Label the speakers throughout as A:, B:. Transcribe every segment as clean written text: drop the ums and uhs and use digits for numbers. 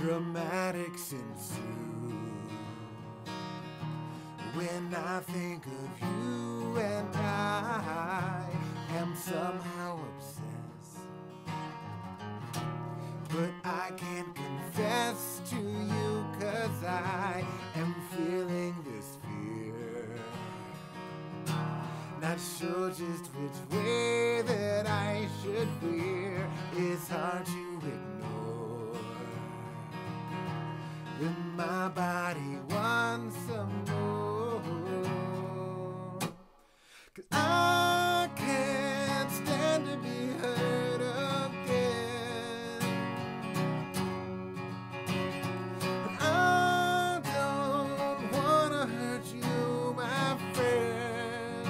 A: Dramatics ensue when I think of you, and I am somehow obsessed. But I can't confess to you, 'cause I am feeling this fear. Not sure just which way that I should veer. It's hard to ignore when my body wants some more. 'Cause I can't stand to be hurt again. But I don't wanna hurt you, my friend.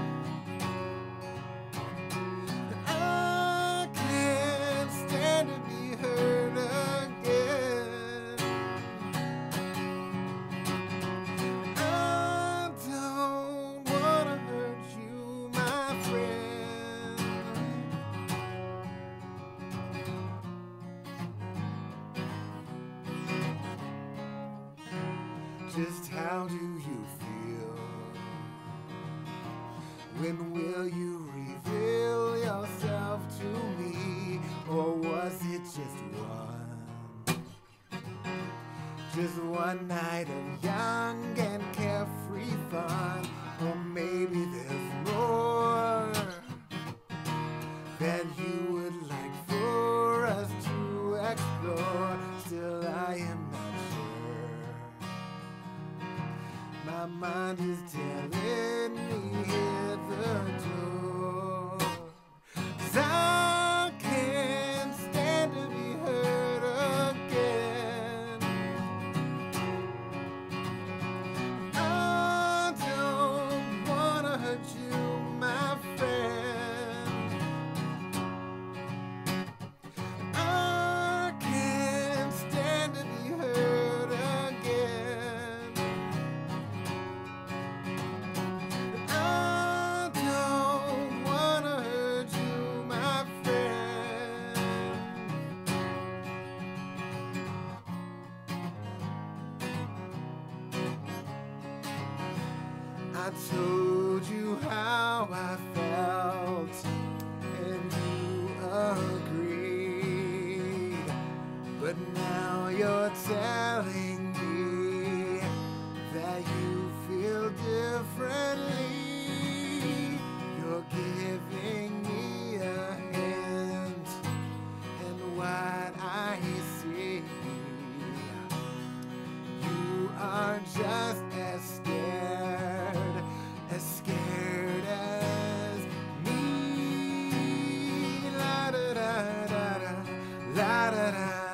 A: But I can't stand to be hurt again. I don't wanna hurt you, my friend. Just how do you feel? When will you reveal yourself to me? Or was it just one night of young and carefree fun? Or maybe there's more that you would like for us to explore. Still, I am not sure. My mind is telling me hit the door. 'Cause I can't stand to be hurt again. I don't wanna hurt you, my friend. I can't stand to be hurt again. I don't wanna hurt you, my friend. I told you how I felt, and you agreed. But now you're telling me that you feel differently. You're giving me a hint, and what I see, you are just as scared as me. La da da da da, la da da.